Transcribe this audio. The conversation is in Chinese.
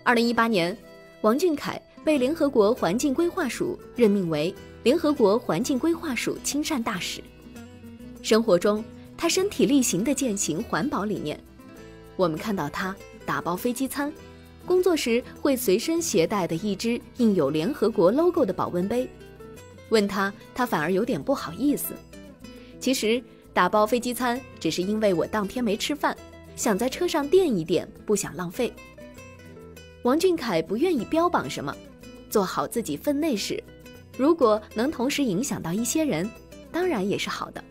2018年，王俊凯被联合国环境规划署任命为联合国环境规划署亲善大使。生活中，他身体力行地践行环保理念。我们看到他打包飞机餐，工作时会随身携带的一只印有联合国 logo 的保温杯。问他反而有点不好意思。其实打包飞机餐只是因为我当天没吃饭，想在车上垫一垫，不想浪费。王俊凯不愿意标榜什么，做好自己分内事，如果能同时影响到一些人，当然也是好的。